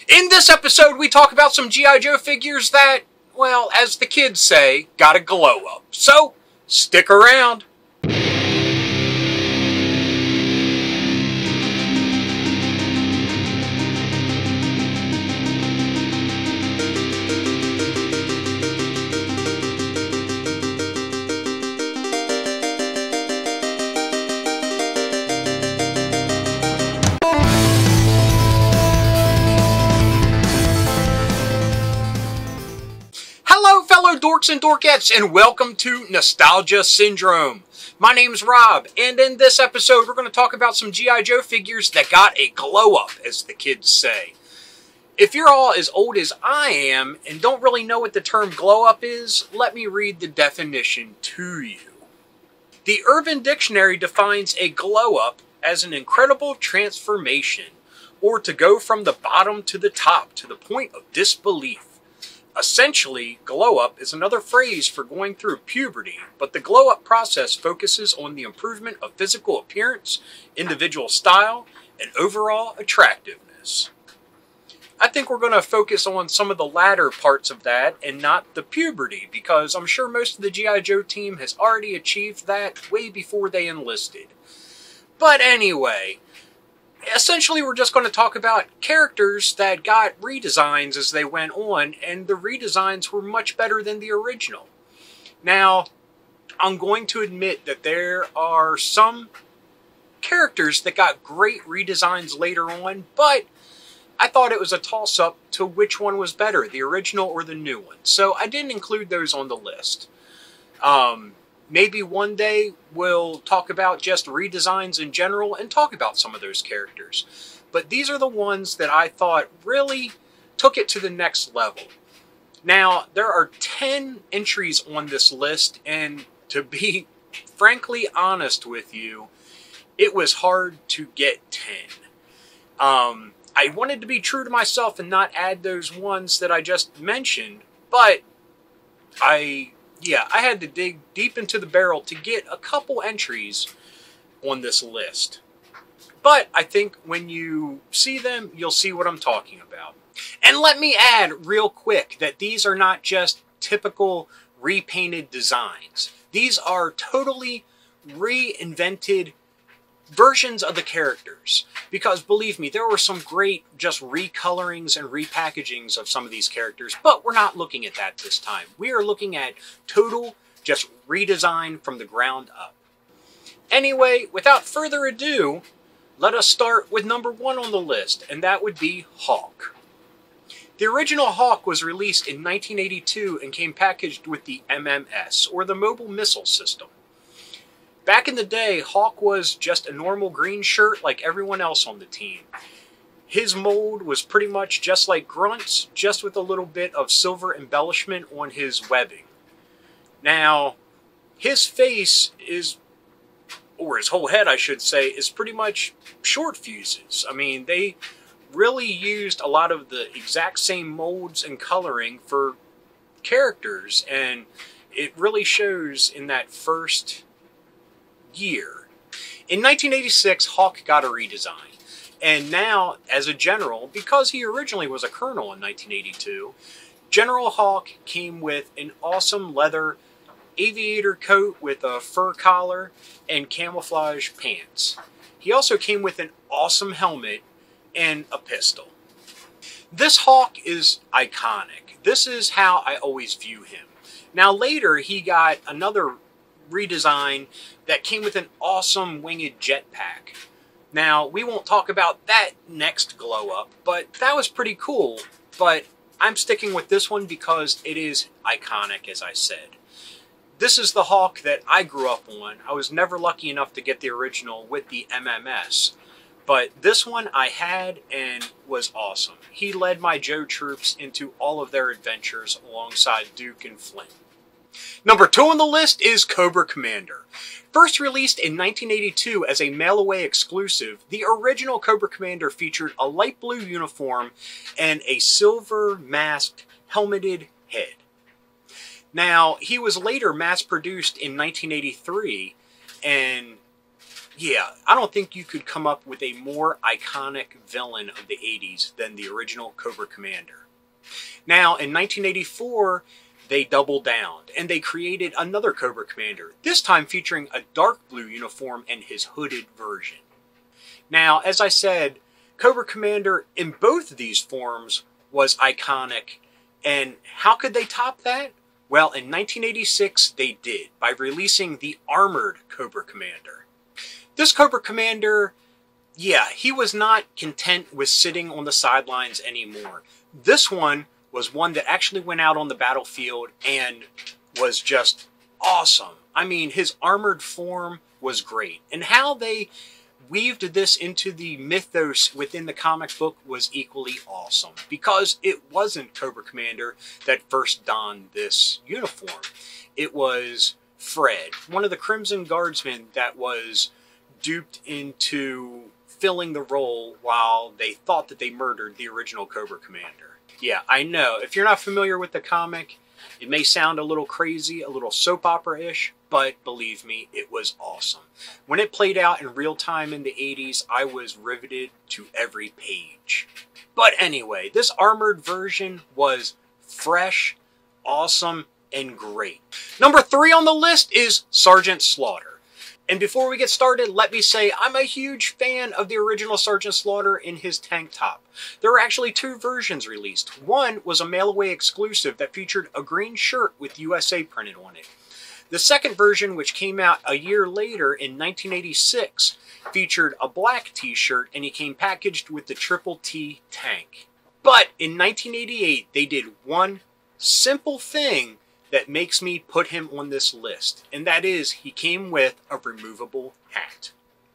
In this episode, we talk about some G.I. Joe figures that, well, as the kids say, got a glow up. So, stick around. Hello, fellow dorks and dorkettes, and welcome to Nostalgia Syndrome. My name's Rob, and in this episode, we're going to talk about some G.I. Joe figures that got a glow up, as the kids say. If you're all as old as I am and don't really know what the term glow up is, let me read the definition to you. The Urban Dictionary defines a glow up as an incredible transformation, or to go from the bottom to the top to the point of disbelief. Essentially, glow-up is another phrase for going through puberty, but the glow-up process focuses on the improvement of physical appearance, individual style, and overall attractiveness. I think we're going to focus on some of the latter parts of that and not the puberty, because I'm sure most of the G.I. Joe team has already achieved that way before they enlisted. But anyway, essentially, we're just going to talk about characters that got redesigns as they went on, and the redesigns were much better than the original. Now, I'm going to admit that there are some characters that got great redesigns later on, but I thought it was a toss-up to which one was better, the original or the new one. So I didn't include those on the list. Maybe one day we'll talk about just redesigns in general and talk about some of those characters. But these are the ones that I thought really took it to the next level. Now, there are 10 entries on this list, and to be frankly honest with you, it was hard to get 10. I wanted to be true to myself and not add those ones that I just mentioned, but I had to dig deep into the barrel to get a couple entries on this list. But I think when you see them, you'll see what I'm talking about. And let me add real quick that these are not just typical repainted designs. These are totally reinvented versions of the characters. Because believe me, there were some great just recolorings and repackagings of some of these characters, but we're not looking at that this time. We are looking at total just redesign from the ground up. Anyway, without further ado, let us start with number 1 on the list, and that would be Hawk. The original Hawk was released in 1982 and came packaged with the MMS, or the Mobile Missile System. Back in the day, Hawk was just a normal green shirt like everyone else on the team. His mold was pretty much just like Grunt's, just with a little bit of silver embellishment on his webbing. Now, his face is, or his whole head I should say, is pretty much short fuses. I mean, they really used a lot of the exact same molds and coloring for characters, and it really shows in that first year. In 1986, Hawk got a redesign, and now, as a general, because he originally was a colonel in 1982, General Hawk came with an awesome leather aviator coat with a fur collar and camouflage pants. He also came with an awesome helmet and a pistol. This Hawk is iconic. This is how I always view him. Now later, he got another redesign that came with an awesome winged jetpack. Now, we won't talk about that next glow up, but that was pretty cool. But I'm sticking with this one because it is iconic, as I said. This is the Hawk that I grew up on. I was never lucky enough to get the original with the MMS. But this one I had and was awesome. He led my Joe troops into all of their adventures alongside Duke and Flint. Number 2 on the list is Cobra Commander. First released in 1982 as a mail-away exclusive, the original Cobra Commander featured a light blue uniform and a silver masked helmeted head. Now, he was later mass-produced in 1983, and Yeah, I don't think you could come up with a more iconic villain of the 80s than the original Cobra Commander. Now, in 1984, they doubled down and they created another Cobra Commander, this time featuring a dark blue uniform and his hooded version. Now, as I said, Cobra Commander in both of these forms was iconic, and how could they top that? Well, in 1986 they did, by releasing the armored Cobra Commander. This Cobra Commander, yeah, he was not content with sitting on the sidelines anymore. This one was one that actually went out on the battlefield and was just awesome. I mean, his armored form was great. And how they weaved this into the mythos within the comic book was equally awesome, because it wasn't Cobra Commander that first donned this uniform. It was Fred, one of the Crimson Guardsmen that was duped into filling the role while they thought that they murdered the original Cobra Commander. Yeah, I know, if you're not familiar with the comic, it may sound a little crazy, a little soap opera-ish, but believe me, it was awesome. When it played out in real time in the 80s, I was riveted to every page. But anyway, this armored version was fresh, awesome, and great. Number 3 on the list is Sergeant Slaughter. And before we get started, let me say I'm a huge fan of the original Sergeant Slaughter in his tank top. There were actually 2 versions released. One was a mail-away exclusive that featured a green shirt with USA printed on it. The second version, which came out a year later in 1986, featured a black t-shirt and he came packaged with the Triple T tank. But in 1988, they did one simple thing that makes me put him on this list, and that is he came with a removable hat.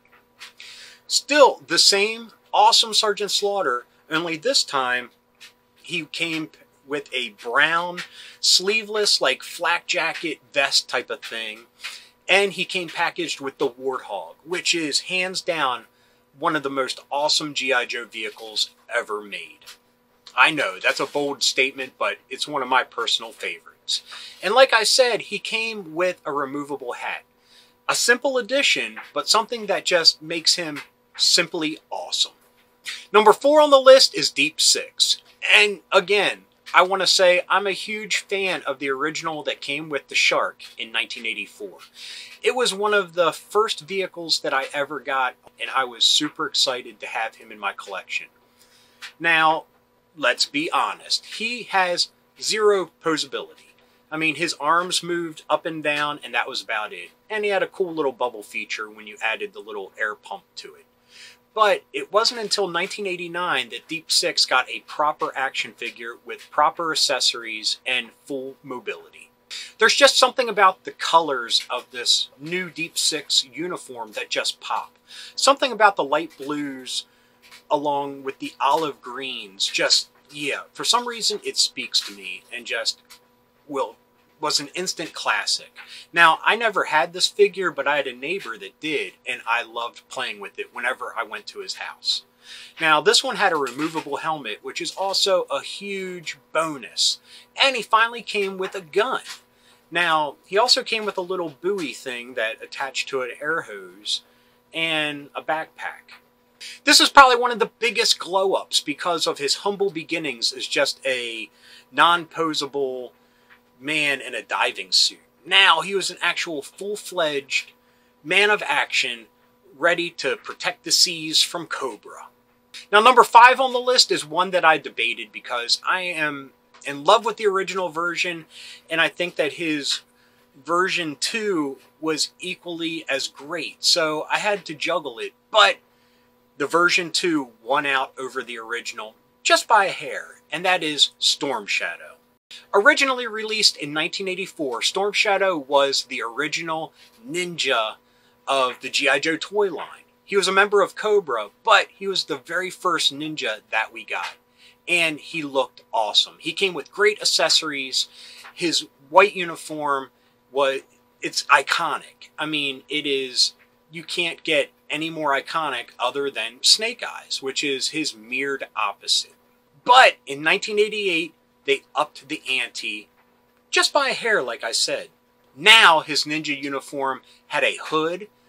Still the same awesome Sergeant Slaughter, only this time he came with a brown sleeveless like flak jacket vest type of thing, and he came packaged with the Warthog, which is hands down one of the most awesome G.I. Joe vehicles ever made. I know that's a bold statement, but it's one of my personal favorites. And like I said, he came with a removable hat. A simple addition, but something that just makes him simply awesome. Number 4 on the list is Deep Six. And again, I want to say I'm a huge fan of the original that came with the Shark in 1984. It was one of the first vehicles that I ever got, and I was super excited to have him in my collection. Now, let's be honest, he has zero posability. I mean, his arms moved up and down, and that was about it. And he had a cool little bubble feature when you added the little air pump to it. But it wasn't until 1989 that Deep Six got a proper action figure with proper accessories and full mobility. There's just something about the colors of this new Deep Six uniform that just pop. Something about the light blues along with the olive greens, just, yeah, for some reason it speaks to me and just was an instant classic. Now, I never had this figure, but I had a neighbor that did, and I loved playing with it whenever I went to his house. Now, this one had a removable helmet, which is also a huge bonus. And he finally came with a gun. Now, he also came with a little buoy thing that attached to an air hose and a backpack. This is probably one of the biggest glow-ups because of his humble beginnings as just a non-posable man in a diving suit. Now he was an actual full-fledged man of action, ready to protect the seas from Cobra. Now, number 5 on the list is one that I debated because I am in love with the original version, and I think that his version 2 was equally as great. So I had to juggle it, but the version 2 won out over the original just by a hair, and that is Storm Shadow. Originally released in 1984, Storm Shadow was the original ninja of the G.I. Joe toy line. He was a member of Cobra, but he was the very first ninja that we got. And he looked awesome. He came with great accessories. His white uniform it's iconic. I mean, you can't get any more iconic other than Snake Eyes, which is his mirrored opposite. But in 1988, they upped the ante just by a hair, like I said. Now his ninja uniform had a hood,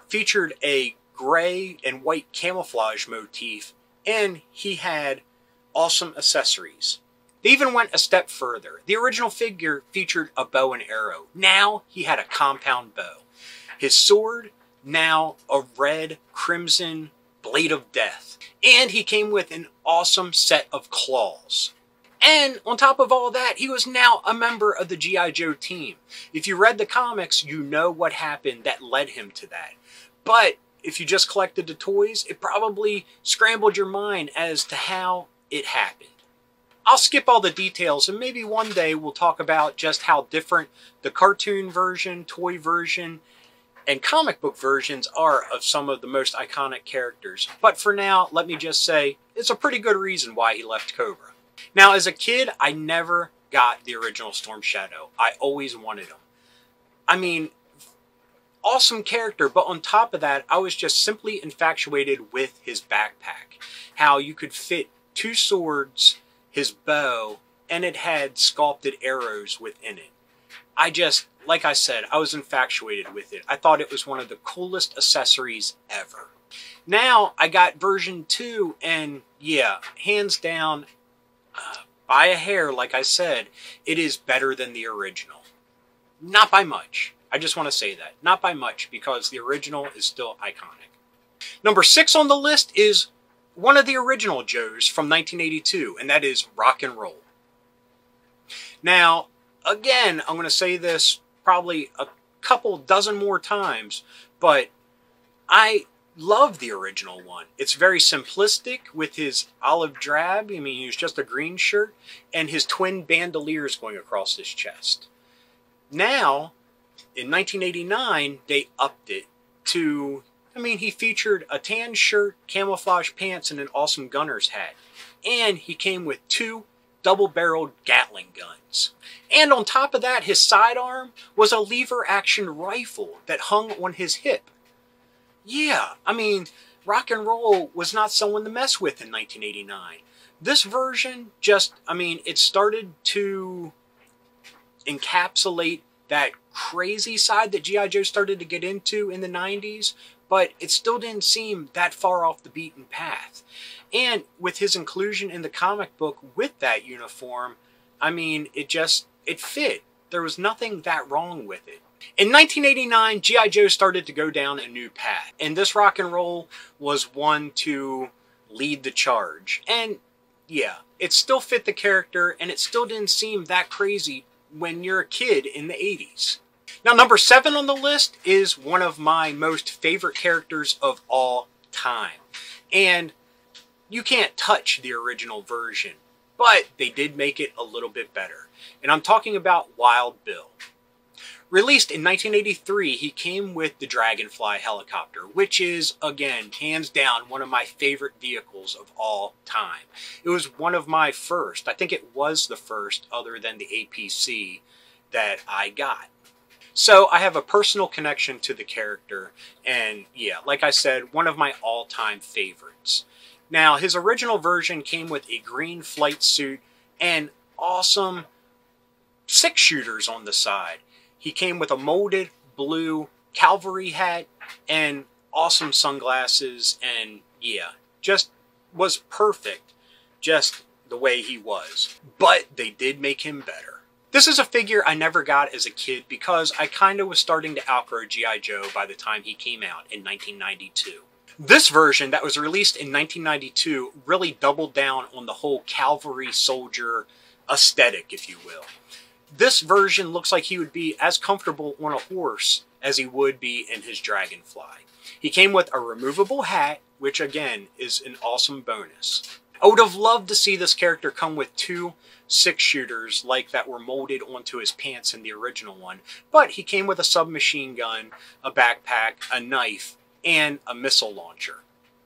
featured a gray and white camouflage motif, and he had awesome accessories. They even went a step further. The original figure featured a bow and arrow. Now he had a compound bow. His sword, now a red crimson blade of death. And he came with an awesome set of claws. And on top of all that, he was now a member of the G.I. Joe team. If you read the comics, you know what happened that led him to that. But if you just collected the toys, it probably scrambled your mind as to how it happened. I'll skip all the details, and maybe one day we'll talk about just how different the cartoon version, toy version, and comic book versions are of some of the most iconic characters. But for now, let me just say, it's a pretty good reason why he left Cobra. Now, as a kid, I never got the original Storm Shadow. I always wanted him. I mean, awesome character, but on top of that, I was just simply infatuated with his backpack. How you could fit 2 swords, his bow, and it had sculpted arrows within it. Like I said, I was infatuated with it. I thought it was one of the coolest accessories ever. Now, I got version 2, and yeah, hands down, by a hair, like I said, it is better than the original. Not by much. I just want to say that. Not by much, because the original is still iconic. Number 6 on the list is one of the original Joes from 1982, and that is Rock and Roll. Now, again, I'm going to say this probably a couple dozen more times, but I love the original one. It's very simplistic with his olive drab. I mean, he's just a green shirt, and his twin bandoliers going across his chest. Now, in 1989, they upped it to, I mean, he featured a tan shirt, camouflage pants, and an awesome gunner's hat. And he came with 2 double-barreled Gatling guns. And on top of that, his sidearm was a lever-action rifle that hung on his hip. Yeah, I mean, Rock and Roll was not someone to mess with in 1989. This version just, I mean, it started to encapsulate that crazy side that G.I. Joe started to get into in the 90s, but it still didn't seem that far off the beaten path. And with his inclusion in the comic book with that uniform, I mean, it fit. There was nothing that wrong with it. In 1989, G.I. Joe started to go down a new path, and this Rock and Roll was one to lead the charge. And yeah, it still fit the character, and it still didn't seem that crazy when you're a kid in the 80s. Now, number 7 on the list is one of my most favorite characters of all time. And you can't touch the original version, but they did make it a little bit better. And I'm talking about Wild Bill. Released in 1983, he came with the Dragonfly helicopter, which is, again, hands down, one of my favorite vehicles of all time. It was one of my first. I think it was the first, other than the APC, that I got. So I have a personal connection to the character, and yeah, like I said, one of my all-time favorites. Now, his original version came with a green flight suit and awesome 6-shooters on the side. He came with a molded blue cavalry hat and awesome sunglasses, and yeah, just was perfect, just the way he was. But they did make him better. This is a figure I never got as a kid because I kind of was starting to outgrow G.I. Joe by the time he came out in 1992. This version that was released in 1992 really doubled down on the whole cavalry soldier aesthetic, if you will. This version looks like he would be as comfortable on a horse as he would be in his Dragonfly. He came with a removable hat, which again is an awesome bonus. I would have loved to see this character come with 2 6-shooters like that were molded onto his pants in the original one, but he came with a submachine gun, a backpack, a knife, and a missile launcher.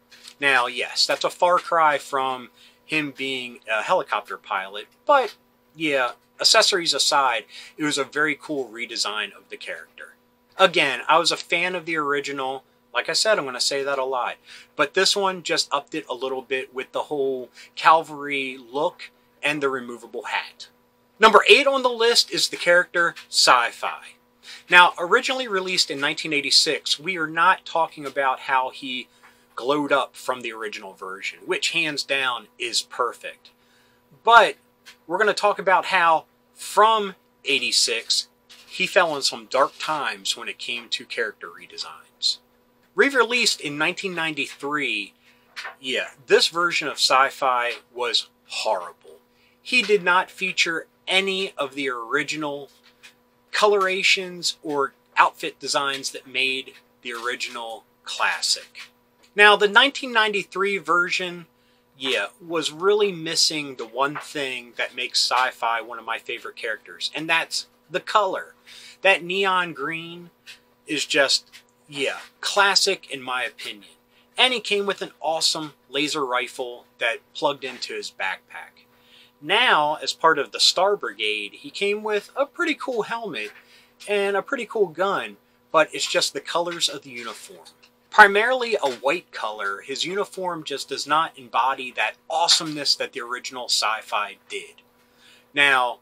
Now, yes, that's a far cry from him being a helicopter pilot, but yeah, accessories aside, it was a very cool redesign of the character. Again, I was a fan of the original. Like I said, I'm going to say that a lot. But this one just upped it a little bit with the whole cavalry look and the removable hat. Number 8 on the list is the character Sci-Fi. Now, originally released in 1986, we are not talking about how he glowed up from the original version, which hands down is perfect. But we're going to talk about how from 86, he fell in some dark times when it came to character redesigns. Re-released in 1993, this version of Sci-Fi was horrible. He did not feature any of the original colorations or outfit designs that made the original classic. Now, the 1993 version, was really missing the one thing that makes Sci-Fi one of my favorite characters, and that's the color. That neon green is just, classic in my opinion. And he came with an awesome laser rifle that plugged into his backpack. Now, as part of the Star Brigade, he came with a pretty cool helmet and a pretty cool gun, but it's just the colors of the uniform. Primarily a white color, his uniform just does not embody that awesomeness that the original Sci-Fi did. Now,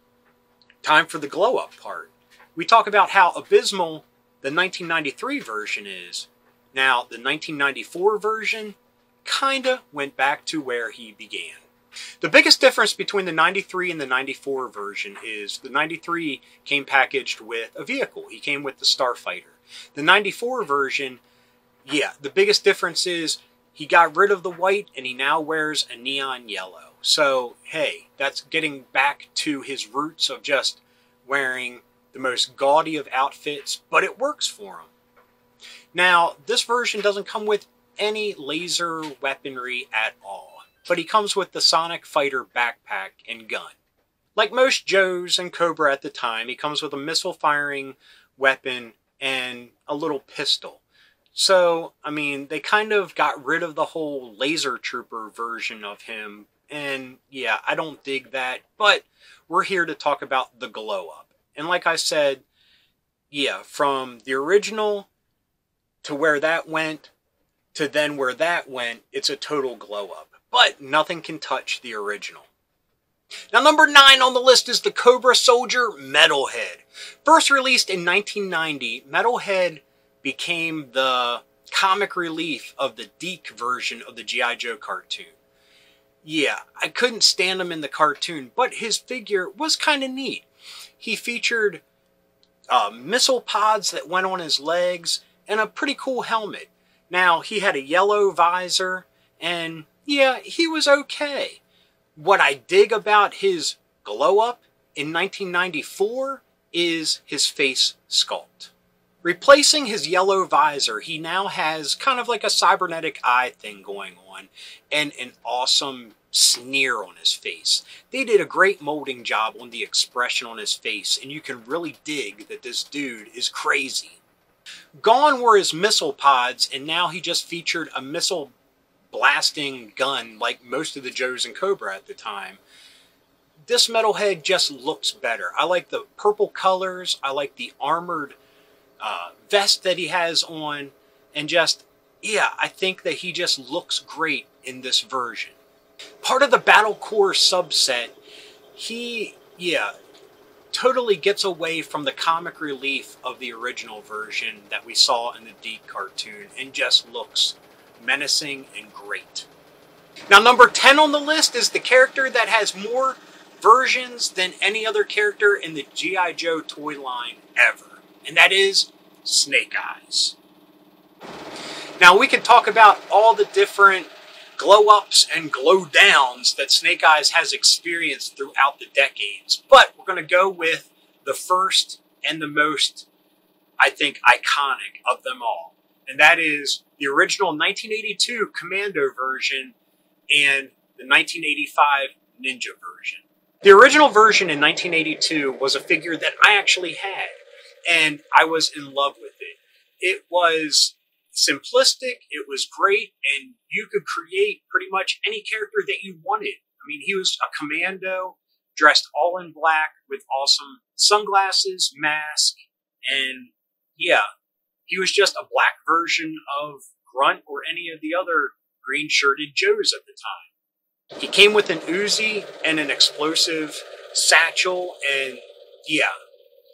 time for the glow-up part. We talk about how abysmal the 1993 version is. Now, the 1994 version kinda went back to where he began. The biggest difference between the 93 and the 94 version is the 93 came packaged with a vehicle. He came with the Starfighter. The 94 version, the biggest difference is he got rid of the white and he now wears a neon yellow. So, hey, that's getting back to his roots of just wearing the most gaudy of outfits, but it works for him. Now, this version doesn't come with any laser weaponry at all, but he comes with the Sonic Fighter backpack and gun. Like most Joes and Cobra at the time, he comes with a missile-firing weapon and a little pistol. So, I mean, they kind of got rid of the whole laser trooper version of him, and I don't dig that, but we're here to talk about the glow-up. And like I said, from the original to where that went, to then where that went, it's a total glow-up. But nothing can touch the original. Now, number 9 on the list is the Cobra Soldier Metalhead. First released in 1990, Metalhead became the comic relief of the Deke version of the G.I. Joe cartoon. I couldn't stand him in the cartoon, but his figure was kind of neat. He featured missile pods that went on his legs and a pretty cool helmet. Now, he had a yellow visor, and he was okay. What I dig about his glow-up in 1994 is his face sculpt. Replacing his yellow visor, he now has kind of like a cybernetic eye thing going on and an awesome sneer on his face. They did a great molding job on the expression on his face, and you can really dig that this dude is crazy. Gone were his missile pods, and now he just featured a missile blasting gun like most of the Joes and Cobra at the time. This Metalhead just looks better. I like the purple colors. I like the armored vest that he has on. And just, I think that he just looks great in this version. Part of the Battle Corps subset, he, totally gets away from the comic relief of the original version that we saw in the Deke cartoon and just looks menacing and great. Now, number 10 on the list is the character that has more versions than any other character in the G.I. Joe toy line ever, and that is Snake Eyes. Now, we can talk about all the different glow-ups and glow-downs that Snake Eyes has experienced throughout the decades, but we're going to go with the first and the most, I think, iconic of them all, and that is the original 1982 Commando version and the 1985 Ninja version. The original version in 1982 was a figure that I actually had, and I was in love with it. It was simplistic, it was great, and you could create pretty much any character that you wanted. I mean, he was a commando, dressed all in black with awesome sunglasses, mask, and he was just a black version of Grunt or any of the other green-shirted Joes at the time. He came with an Uzi and an explosive satchel, and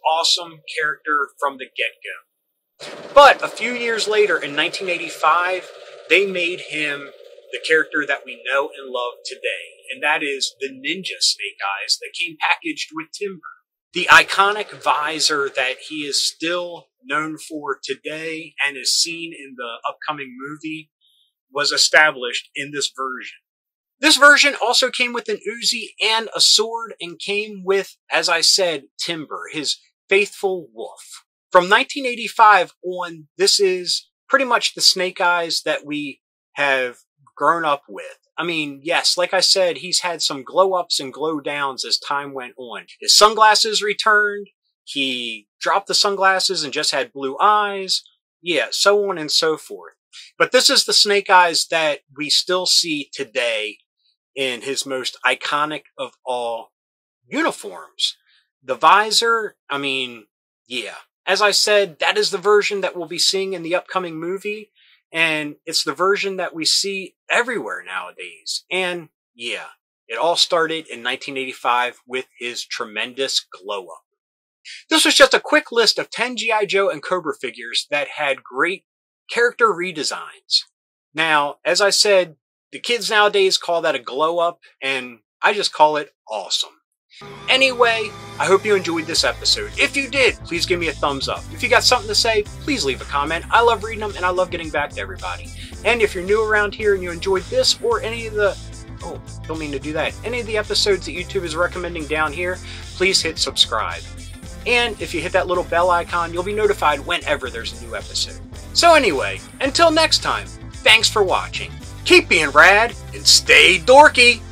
awesome character from the get-go. But a few years later, in 1985, they made him the character that we know and love today, and that is the Ninja Snake Eyes that came packaged with timber. The iconic visor that he is still known for today and is seen in the upcoming movie was established in this version. This version also came with an Uzi and a sword and came with, as I said, Timber, his faithful wolf. From 1985 on, this is pretty much the Snake Eyes that we have grown up with. I mean, yes, like I said, he's had some glow-ups and glow-downs as time went on. His sunglasses returned, he dropped the sunglasses and just had blue eyes, yeah, so on and so forth. But this is the Snake Eyes that we still see today in his most iconic of all uniforms. The visor, I mean, yeah. As I said, that is the version that we'll be seeing in the upcoming movie. And it's the version that we see everywhere nowadays. And yeah, it all started in 1985 with his tremendous glow up. This was just a quick list of 10 G.I. Joe and Cobra figures that had great character redesigns. Now, as I said, the kids nowadays call that a glow up, and I just call it awesome. Anyway, I hope you enjoyed this episode. If you did, please give me a thumbs up. If you got something to say, please leave a comment. I love reading them and I love getting back to everybody. And if you're new around here and you enjoyed this or any of the, don't mean to do that, any of the episodes that YouTube is recommending down here, please hit subscribe. And if you hit that little bell icon, you'll be notified whenever there's a new episode. So anyway, until next time, thanks for watching. Keep being rad and stay dorky.